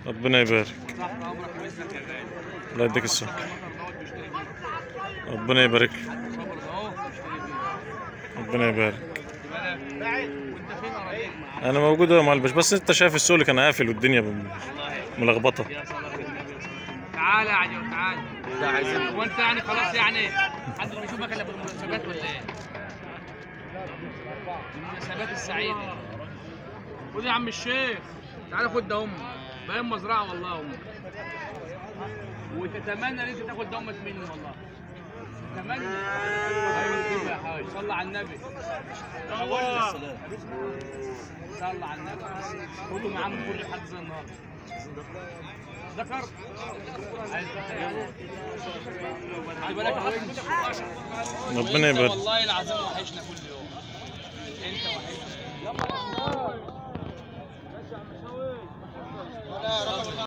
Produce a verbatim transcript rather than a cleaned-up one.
ربنا يبارك. تحت امرك وباذنك يا غالي. الله يديك الصحة. ربنا يبارك لك. ربنا يبارك. وانت فين قريب؟ انا موجود يا مالبش، بس انت شايف السوق اللي كان قافل والدنيا ملخبطه. تعالى يا عجل تعالى. ده عايزين هو انت يعني خلاص يعني حد بيشوفك الا بالمناسبات ولا ايه؟ المناسبات السعيده. خد يا عم الشيخ تعالى خد ده امك باين مزرعه والله امك. وتتمنى ان انت تاخد ده امك مني والله. تتمنى. ايوه كده يا حاج صلى على النبي. الله صلى على النبي. خدوا معاه من كل حد زي النهارده. ذكر خلي بالك ربنا يبارك. والله العظيم وحشنا كل يوم. انت وحشنا.